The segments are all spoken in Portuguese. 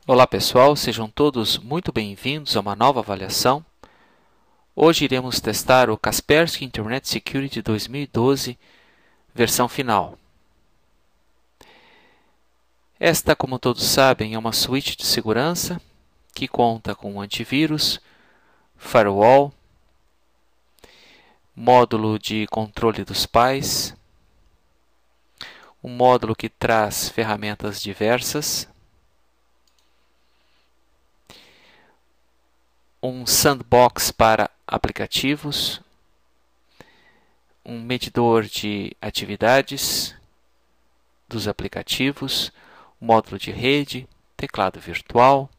Olá pessoal, sejam todos muito bem-vindos a uma nova avaliação. Hoje iremos testar o Kaspersky Internet Security 2012, versão final. Esta, como todos sabem, é uma suíte de segurança que conta com antivírus, firewall, módulo de controle dos pais, um módulo que traz ferramentas diversas, um sandbox para aplicativos, um medidor de atividades dos aplicativos, módulo de rede, teclado virtual,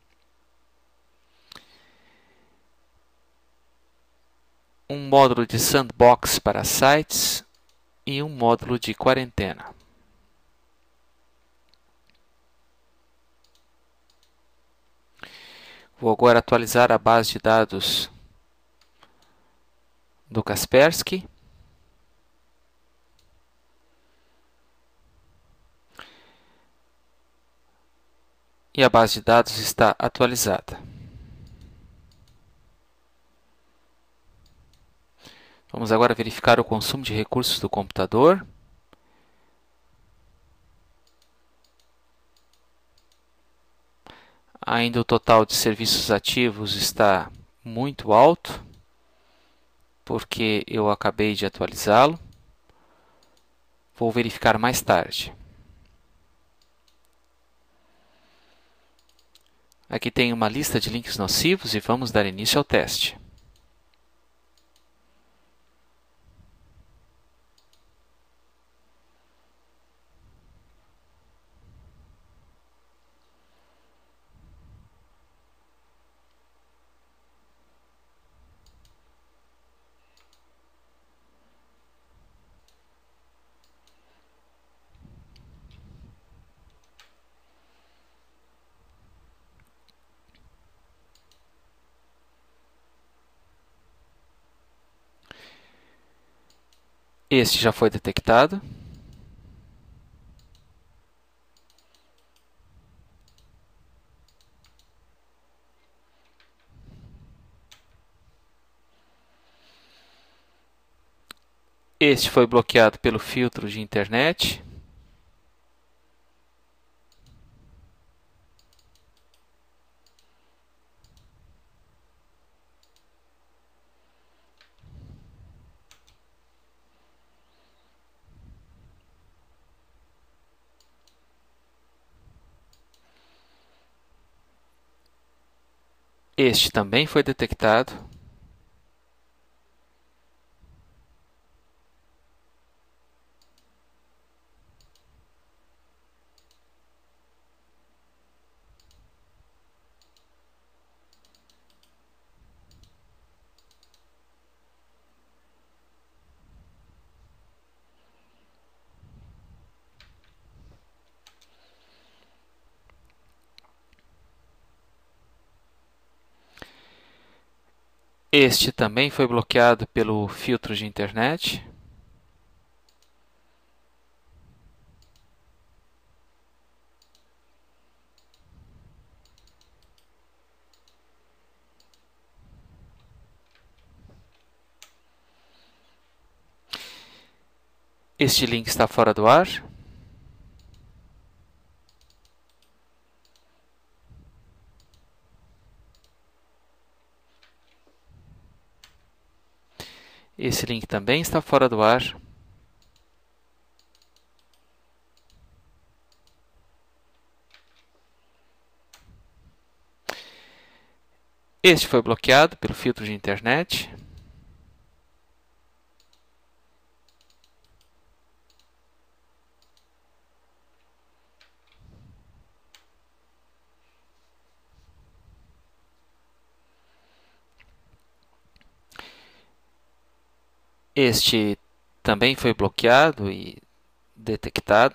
um módulo de sandbox para sites e um módulo de quarentena. Vou agora atualizar a base de dados do Kaspersky. E a base de dados está atualizada. Vamos agora verificar o consumo de recursos do computador. Ainda o total de serviços ativos está muito alto, porque eu acabei de atualizá-lo. Vou verificar mais tarde. Aqui tem uma lista de links nocivos e vamos dar início ao teste. Este já foi detectado. Este foi bloqueado pelo filtro de internet. Este também foi detectado. Este também foi bloqueado pelo filtro de internet. Este link está fora do ar. Esse link também está fora do ar. Este foi bloqueado pelo filtro de internet. Este também foi bloqueado e detectado.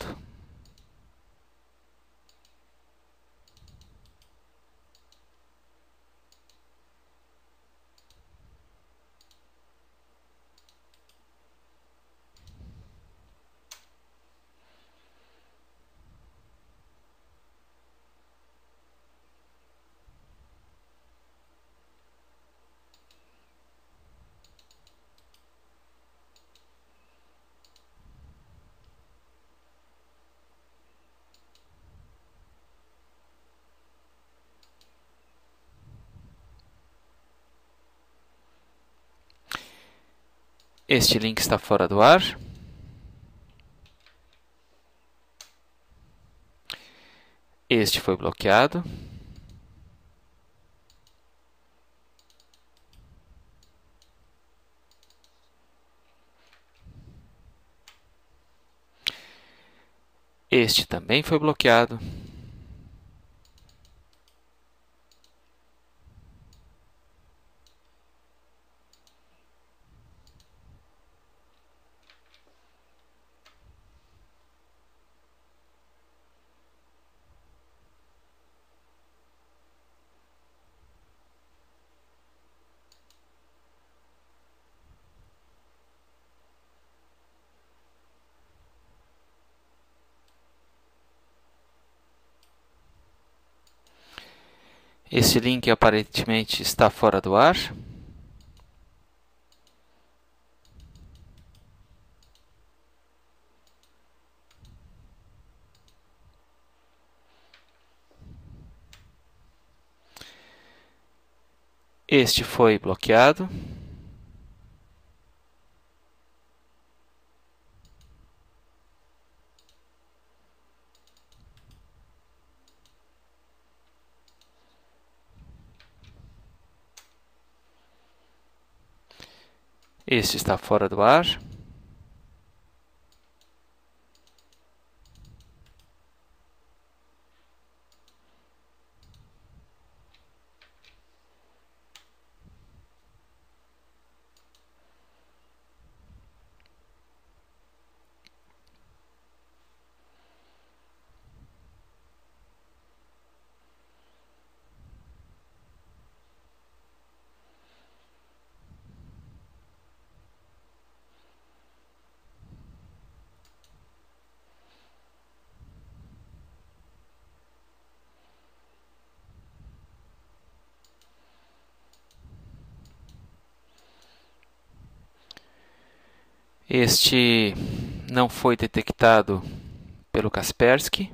Este link está fora do ar. Este foi bloqueado. Este também foi bloqueado. Esse link aparentemente está fora do ar. Este foi bloqueado. Este está fora do ar. Este não foi detectado pelo Kaspersky.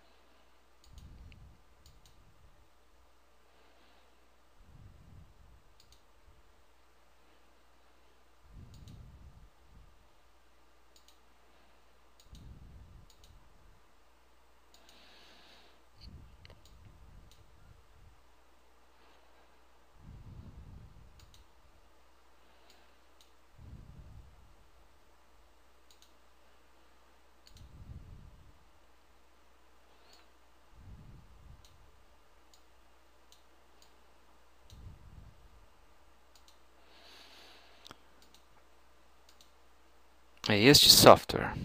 É este software.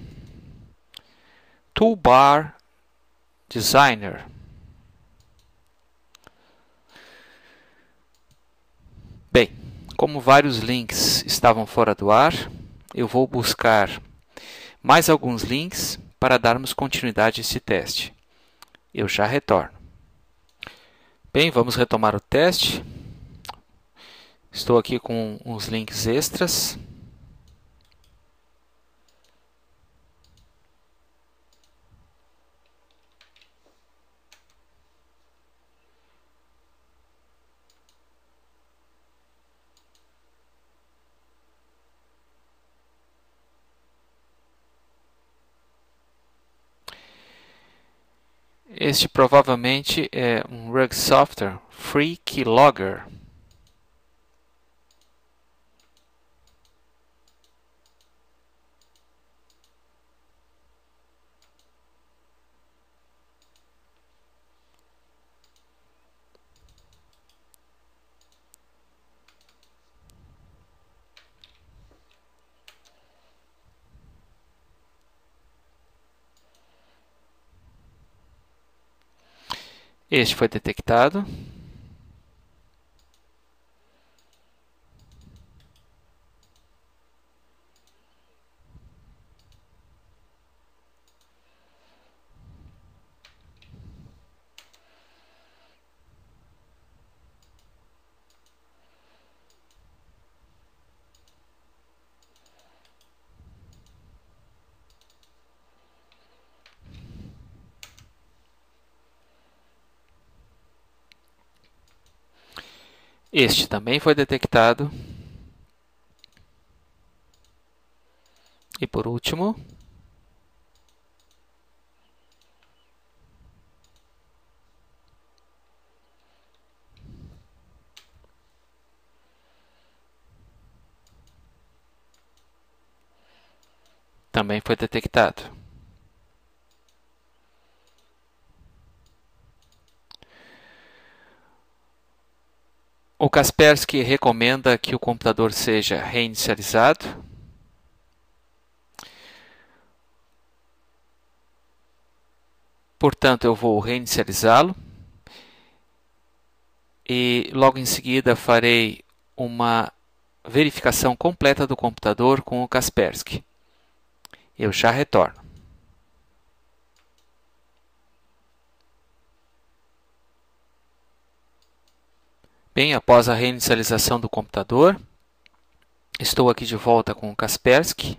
Toolbar Designer. Bem, como vários links estavam fora do ar, eu vou buscar mais alguns links para darmos continuidade a esse teste. Eu já retorno. Bem, vamos retomar o teste. Estou aqui com uns links extras. Este provavelmente é um Rug Software Free Keylogger. Este foi detectado. Este também foi detectado. E por último, também foi detectado. O Kaspersky recomenda que o computador seja reinicializado. Portanto, eu vou reinicializá-lo. E logo em seguida farei uma verificação completa do computador com o Kaspersky. Eu já retorno. Bem, após a reinicialização do computador, estou aqui de volta com o Kaspersky.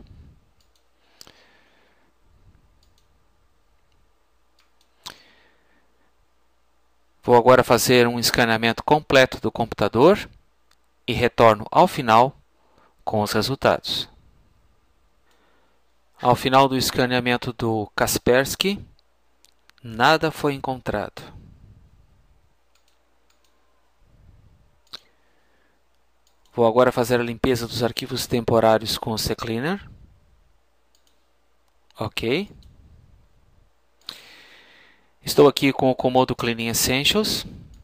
Vou agora fazer um escaneamento completo do computador e retorno ao final com os resultados. Ao final do escaneamento do Kaspersky, nada foi encontrado. Vou agora fazer a limpeza dos arquivos temporários com o CCleaner. Ok. Estou aqui com o Comodo Cleaning Essentials.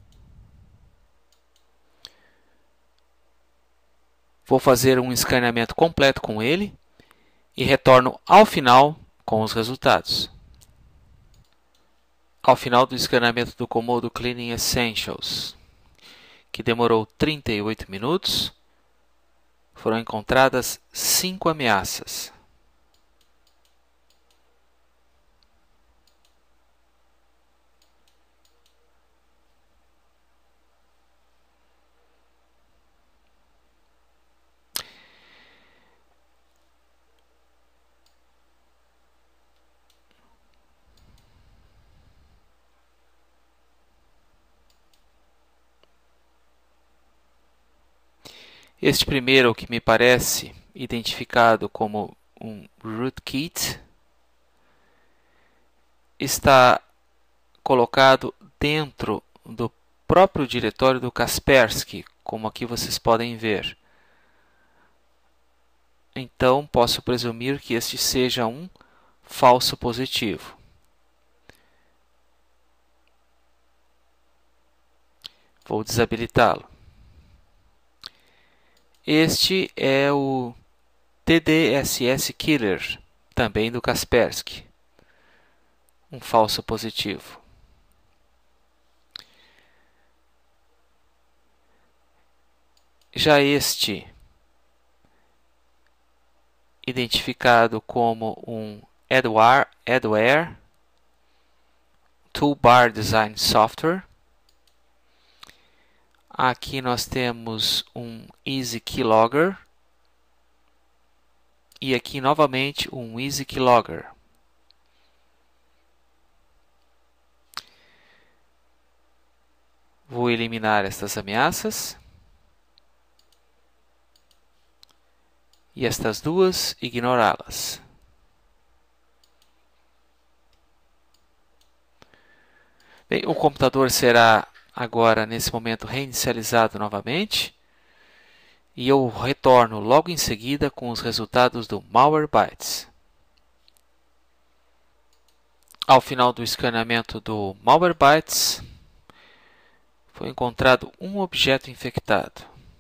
Vou fazer um escaneamento completo com ele e retorno ao final com os resultados. Ao final do escaneamento do Comodo Cleaning Essentials, que demorou 38 minutos, foram encontradas 5 ameaças. Este primeiro, que me parece identificado como um rootkit, está colocado dentro do próprio diretório do Kaspersky, como aqui vocês podem ver. Então, posso presumir que este seja um falso positivo. Vou desabilitá-lo. Este é o TDSS Killer, também do Kaspersky. Um falso positivo. Já este, identificado como um Adware Toolbar Design Software. Aqui nós temos um Easy Keylogger e aqui novamente um Easy Keylogger. Vou eliminar estas ameaças e estas duas ignorá-las. Bem, o computador será agora, nesse momento, reinicializado novamente. E eu retorno logo em seguida com os resultados do Malwarebytes. Ao final do escaneamento do Malwarebytes, foi encontrado um objeto infectado.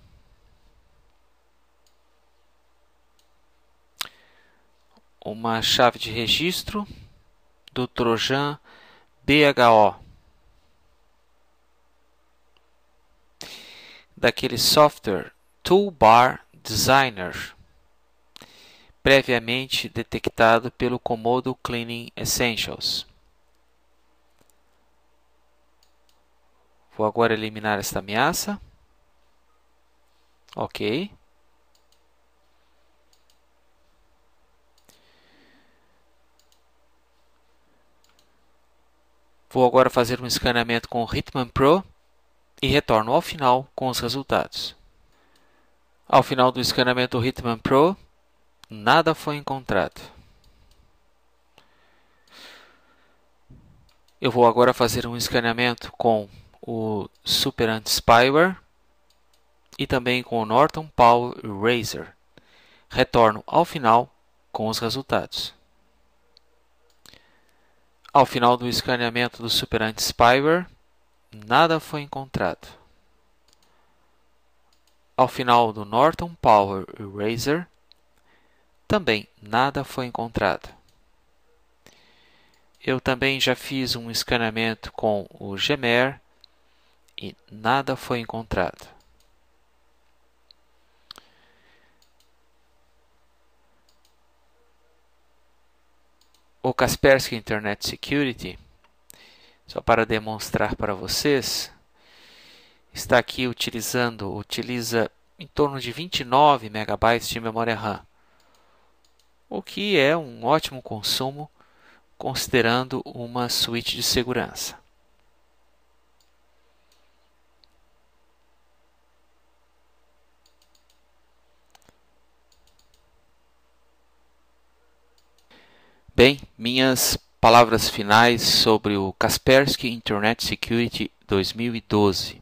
Uma chave de registro do Trojan BHO. Daquele software Toolbar Designer, previamente detectado pelo Comodo Cleaning Essentials. Vou agora eliminar esta ameaça. Ok. Vou agora fazer um escaneamento com o Hitman Pro e retorno ao final com os resultados. Ao final do escaneamento do Hitman Pro, nada foi encontrado. Eu vou agora fazer um escaneamento com o Super Anti-Spyware e também com o Norton Power Eraser. Retorno ao final com os resultados. Ao final do escaneamento do Super Anti-Spyware, nada foi encontrado. Ao final do Norton Power Eraser, também nada foi encontrado. Eu também já fiz um escaneamento com o Gmer e nada foi encontrado. O Kaspersky Internet Security, só para demonstrar para vocês, está aqui utiliza em torno de 29 MB de memória RAM, o que é um ótimo consumo considerando uma suíte de segurança. Bem, minhas palavras finais sobre o Kaspersky Internet Security 2012.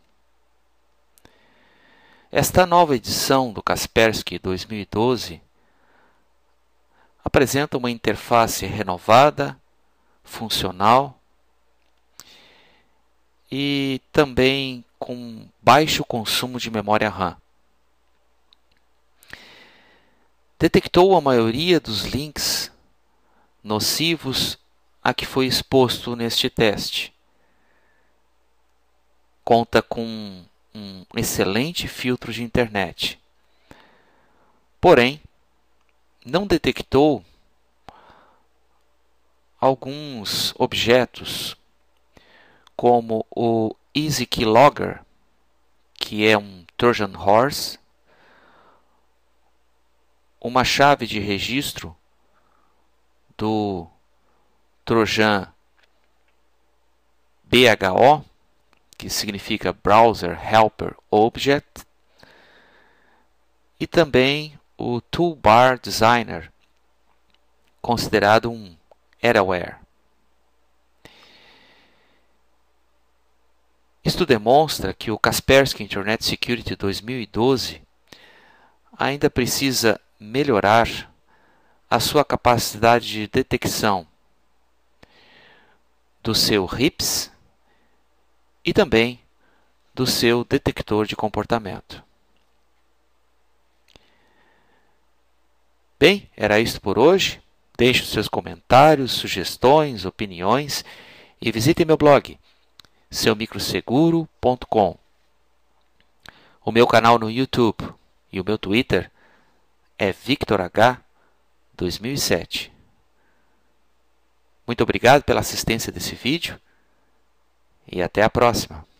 Esta nova edição do Kaspersky 2012 apresenta uma interface renovada, funcional e também com baixo consumo de memória RAM. Detectou a maioria dos links nocivos a que foi exposto neste teste. Conta com um excelente filtro de internet. Porém, não detectou alguns objetos, como o Easy Keylogger, que é um Trojan Horse, uma chave de registro do Trojan BHO, que significa Browser Helper Object, e também o Toolbar Designer, considerado um Adware. Isto demonstra que o Kaspersky Internet Security 2012 ainda precisa melhorar a sua capacidade de detecção do seu RIPS e também do seu detector de comportamento. Bem, era isso por hoje. Deixe os seus comentários, sugestões, opiniões e visite meu blog, seumicroseguro.com. O meu canal no YouTube e o meu Twitter é VictorH2007. Muito obrigado pela assistência desse vídeo e até a próxima.